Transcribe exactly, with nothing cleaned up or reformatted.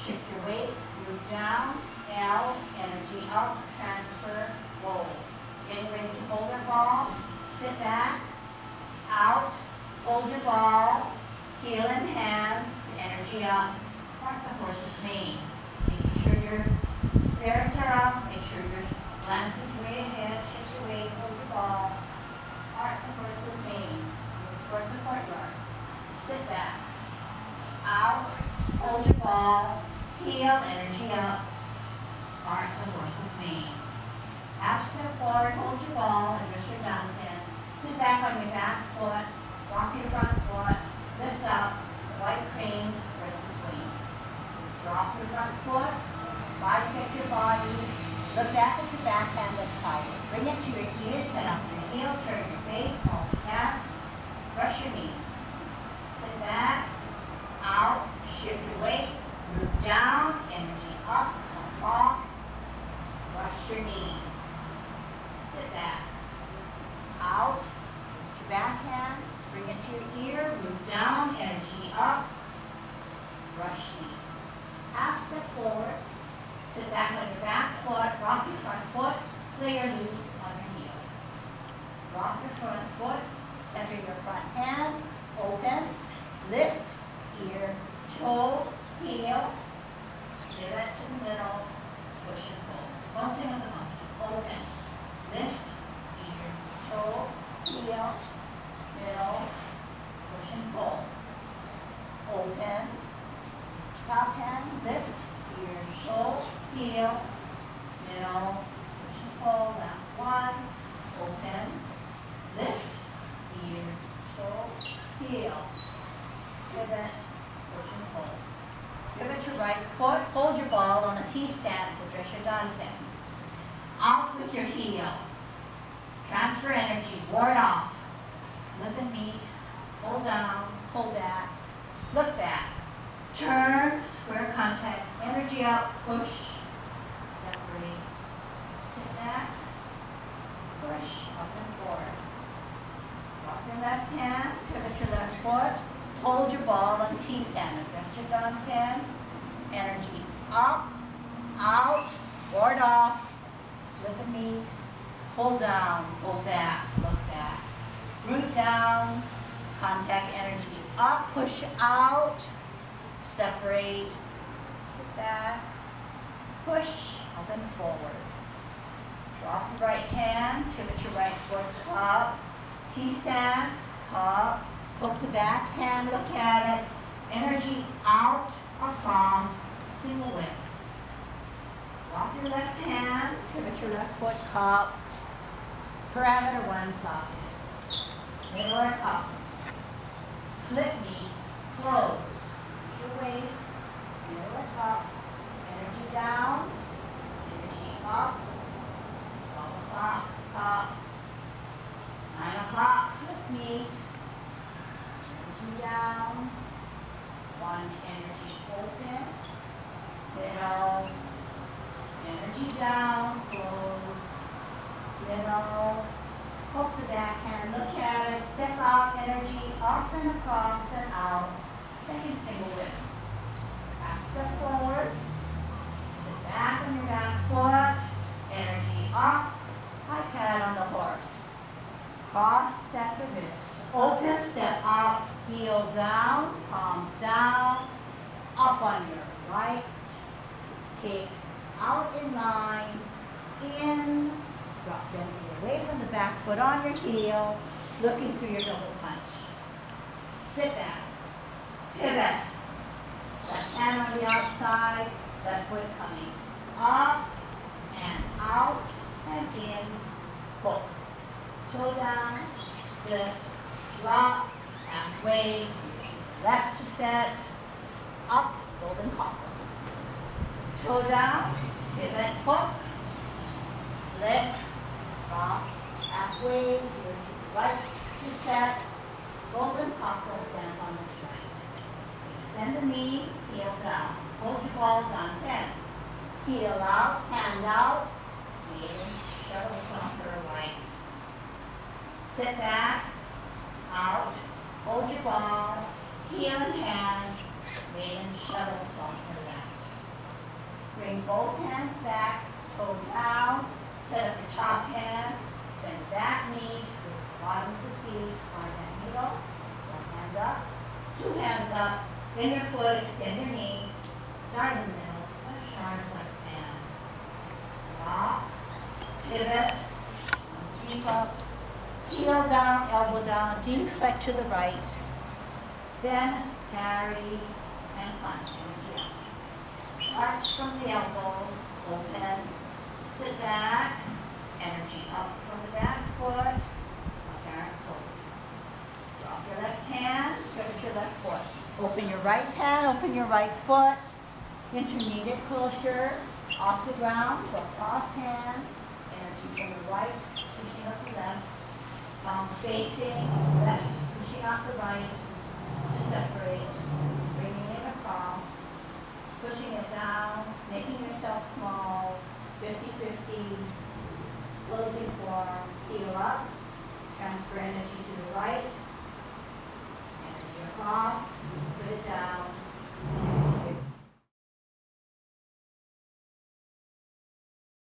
shift your weight, move down, L, energy up, transfer, roll. Getting ready to hold our ball, sit back, out, hold your ball, heel and hands, energy up, park the horse's mane. Making sure your spirits are up, make sure your glance is way ahead, shift your weight, hold your ball, park the horse's mane, move towards the courtyard, sit back, out, hold your ball, heel, energy up, park the horse's mane. Half step forward, hold your ball, and adjust your down pin. Sit back on your back foot, walk your front foot, lift up, the white crane spreads its wings. Drop your front foot, bisect your body, look back at your backhand that's higher. Bring it to your ear, set up your heel, turn your face, hold the cast, brush your knee. Sit back, out, shift your weight, move down, energy up, across, brush your knee. Sit back, out, lift your backhand, bring it to your ear, move down, energy up, brush knee. Half step forward, sit back on your back foot, rock your front foot, play your loop on your heel. Rock your front foot, center your front hand, open, lift, ear, toe, heel, pivot to the middle, push and pull. Don't sing with the monkey. Open, lift, ear, toe, heel, middle, push and pull. Open, top hand, lift, ear, toe, heel, middle, push and pull. Last one. Open, lift, ear, toe, heel, pivot, push and pull. Pivot your right foot, hold your ball on a T stance, address your dantian. Out with your heel. Transfer energy, ward off. Lip and meet, pull down, pull back, look back. Turn, square contact, energy up, push, separate. Sit back, push, up and forward. Drop your left hand, pivot your left foot. Hold your ball on T-stand, address your dantian, energy up, out, ward off, flip a knee, pull down, pull back, look back, root down, contact energy up, push out, separate, sit back, push, up and forward. Drop your right hand, pivot your right foot up, T-stance, up, hook the back hand, look at it. Energy out, across, single whip. Drop your left hand, pivot your left foot up. Parameter one pockets. Middle or cup. Flip knee, close. Push your waist, middle or cup. Energy down, energy up. twelve o'clock, cup. nine o'clock, flip knee. Down, one, energy open, middle, energy down, close, middle, hook the backhand, look at it, step out, energy up and across and out, second single whip. Half step forward, sit back on your back foot, energy up, high pad on the horse, cross step the wrist. Open, step out, heel down, palms down, up on your right, kick, out in line, in, drop gently away from the back foot on your heel, looking through your double punch. Sit back, pivot, left hand on the outside, left foot coming up and out and in, hook, toe down, split, drop, halfway, left to set, up, golden copper. Toe down, pivot, hook, split, drop, halfway, right to set, golden cockerel stands on the right. Extend the knee, heel down, hold your ball down ten. Heel out, hand out, knee, shuttle softer right. Sit back, out, hold your ball, heel and hands, maiden shuttle softer left. both hands back, toe down, set up your top hand, bend that knee to the bottom of the seat, find that needle, one hand up, two hands up, then your foot, extend your knee, start in the middle, push your arms like a fan. Rock, pivot, sweep up, heel down, elbow down, deflect to the right, then parry and punch. Arch from the elbow, open, sit back, energy up from the back foot, apparent close. Drop your left hand, pivot your left foot. Open your right hand, open your right foot, intermediate crochet, off the ground to a cross hand, energy from the right, pushing up the left, palm spacing, left pushing out the right to separate, bringing it across, pushing it down, making yourself small, fifty fifty, closing form, heel up, transfer energy to the right, energy across, put it down,